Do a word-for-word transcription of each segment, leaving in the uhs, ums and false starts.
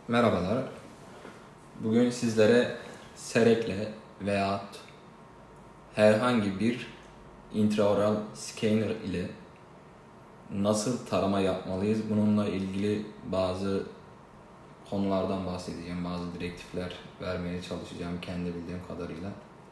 Merhabalar. Bugün sizlere serekle veya herhangi bir intraoral scanner ile nasıl tarama yapmalıyız? Bununla ilgili bazı konulardan bahsedeceğim. Bazı direktifler vermeye çalışacağım kendi bildiğim kadarıyla.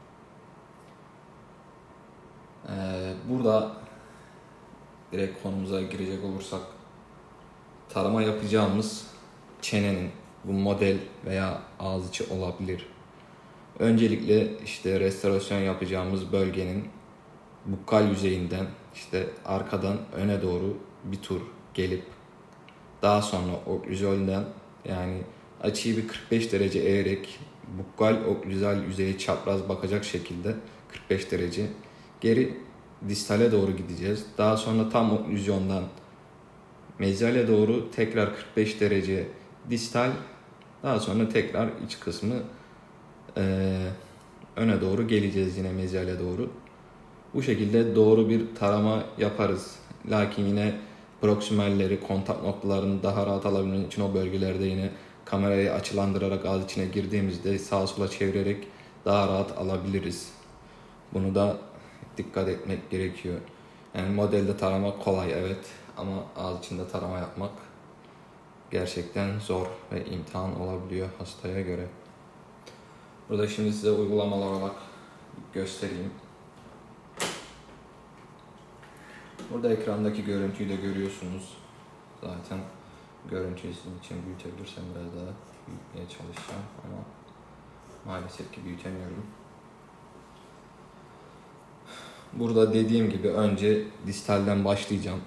Ee, burada direkt konumuza girecek olursak tarama yapacağımız çenenin bu model veya ağız içi olabilir. Öncelikle işte restorasyon yapacağımız bölgenin bukkal yüzeyinden işte arkadan öne doğru bir tur gelip daha sonra oklüzalden yani açıyı bir kırk beş derece eğerek bukkal oklüzal yüzeye çapraz bakacak şekilde kırk beş derece geri distale doğru gideceğiz. Daha sonra tam oklüzyondan mezale doğru tekrar kırk beş derece distal, daha sonra tekrar iç kısmı e, öne doğru geleceğiz yine mezale doğru. Bu şekilde doğru bir tarama yaparız. Lakin yine proksimalleri, kontak noktalarını daha rahat alabilmek için o bölgelerde yine kamerayı açılandırarak ağız içine girdiğimizde sağa sola çevirerek daha rahat alabiliriz. Bunu da dikkat etmek gerekiyor. Yani modelde tarama kolay evet, ama ağız içinde tarama yapmak gerçekten zor ve imtihan olabiliyor hastaya göre. Burada şimdi size uygulamalar olarak göstereyim. Burada ekrandaki görüntüyü de görüyorsunuz. Zaten görüntüyü sizin için büyütebilirsem biraz daha büyütmeye çalışacağım ama maalesef ki büyütemiyorum. Burada dediğim gibi önce distalden başlayacağım.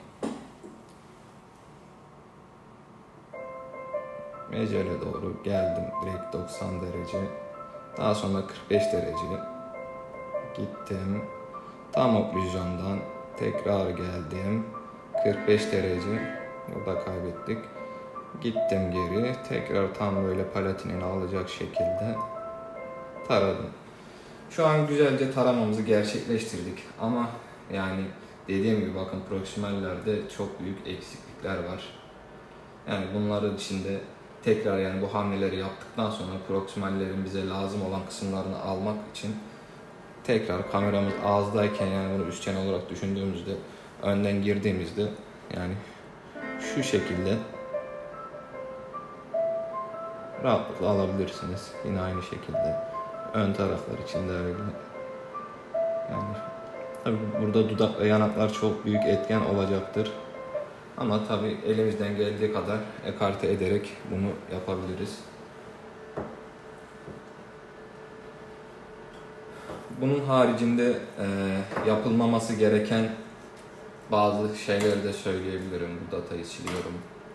Mezale doğru geldim direkt doksan derece. Daha sonra kırk beş derece gittim. Tam oklüzyondan tekrar geldim. kırk beş derece burada kaybettik. Gittim geri. Tekrar tam böyle palatini alacak şekilde taradım. Şu an güzelce taramamızı gerçekleştirdik ama yani dediğim gibi bakın proksimallerde çok büyük eksiklikler var. Yani bunların içinde tekrar yani bu hamleleri yaptıktan sonra proksimallerin bize lazım olan kısımlarını almak için tekrar kameramız ağızdayken yani bunu üst çene olarak düşündüğümüzde önden girdiğimizde yani şu şekilde rahatlıkla alabilirsiniz. Yine aynı şekilde ön taraflar için de öyle. Yani tabii burada dudak ve yanaklar çok büyük etken olacaktır. Ama tabii elimizden geldiği kadar ekarte ederek bunu yapabiliriz. Bunun haricinde e, yapılmaması gereken bazı şeyleri de söyleyebilirim. Bu datayı siliyorum.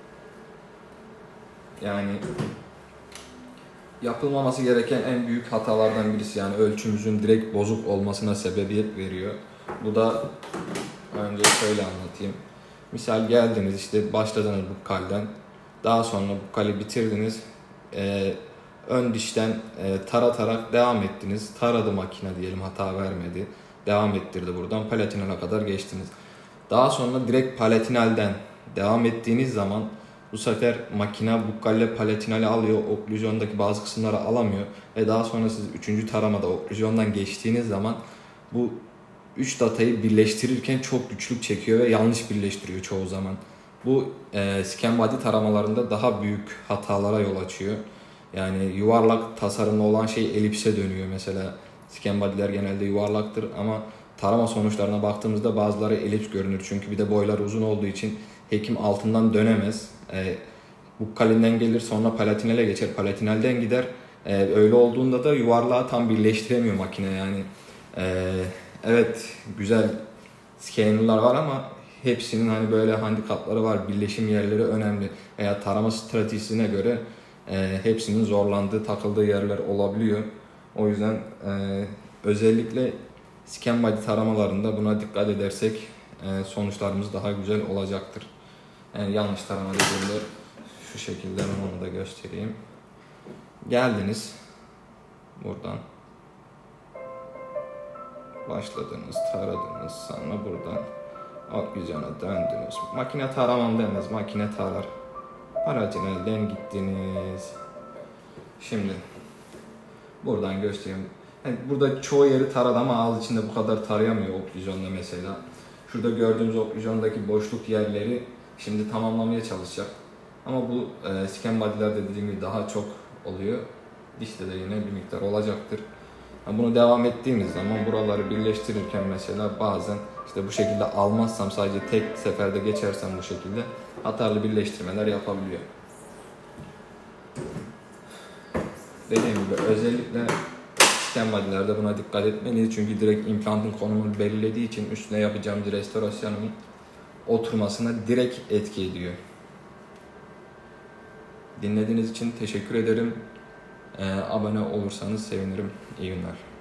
Yani yapılmaması gereken en büyük hatalardan birisi yani ölçümüzün direkt bozuk olmasına sebebiyet veriyor. Bu da önce şöyle anlatayım. Misal geldiniz işte başladınız bukkalden. Daha sonra bukkali bitirdiniz. Ee, ön dişten e, taratarak devam ettiniz. Taradı makine diyelim, hata vermedi. Devam ettirdi buradan. Palatinale kadar geçtiniz. Daha sonra direkt palatinalden devam ettiğiniz zaman bu sefer makine bukkalle palatinale alıyor. Oklüzyondaki bazı kısımları alamıyor. Ve daha sonra siz üçüncü taramada oklüzyondan geçtiğiniz zaman bu üç datayı birleştirirken çok güçlük çekiyor ve yanlış birleştiriyor çoğu zaman. Bu e, scan body taramalarında daha büyük hatalara yol açıyor. Yani yuvarlak tasarımlı olan şey elipse dönüyor mesela. Scan body'ler genelde yuvarlaktır ama tarama sonuçlarına baktığımızda bazıları elips görünür. Çünkü bir de boyları uzun olduğu için hekim altından dönemez. E, bukkalinden gelir sonra palatinale geçer, palatinalden gider. E, öyle olduğunda da yuvarlağı tam birleştiremiyor makine yani. E, Evet, güzel scanner'lar var ama hepsinin hani böyle handikapları var. Birleşim yerleri önemli. Veya tarama stratejisine göre e, hepsinin zorlandığı, takıldığı yerler olabiliyor. O yüzden e, özellikle scan body taramalarında buna dikkat edersek e, sonuçlarımız daha güzel olacaktır. Yani yanlış tarama dediğimde şu şekilde onu da göstereyim. Geldiniz buradan. Başladınız, taradınız, sonra buradan oklüzyona döndünüz. Makine taramam demez, makine tarar. Palatinel'den gittiniz. Şimdi buradan göstereyim. Yani burada çoğu yeri taradı ama ağız içinde bu kadar tarayamıyor oklüzyonda mesela. Şurada gördüğünüz oklüzyondaki boşluk yerleri şimdi tamamlamaya çalışacak. Ama bu e, scan body'lerde dediğim gibi daha çok oluyor. Dişte de yine bir miktar olacaktır. Yani bunu devam ettiğimiz zaman buraları birleştirirken mesela bazen işte bu şekilde almazsam, sadece tek seferde geçersem bu şekilde hatalı birleştirmeler yapabiliyor. Dediğim gibi özellikle scan body'lerde buna dikkat etmeliyiz. Çünkü direkt implantın konumunu belirlediği için üstüne yapacağım bir restorasyonun oturmasına direkt etki ediyor. Dinlediğiniz için teşekkür ederim. Ee, abone olursanız sevinirim. İyi günler.